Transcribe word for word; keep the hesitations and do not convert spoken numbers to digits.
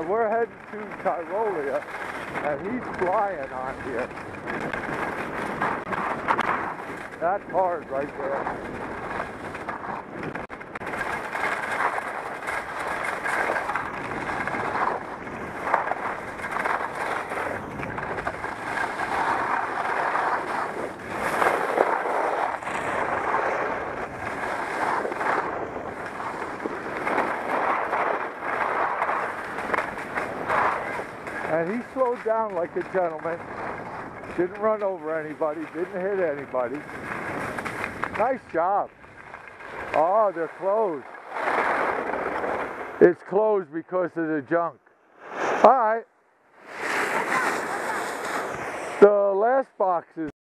And we're heading to Tyrolia, and he's flying on here. That car's right there. And he slowed down like a gentleman. Didn't run over anybody, didn't hit anybody. Nice job. Oh, they're closed. It's closed because of the junk. All right. The last box is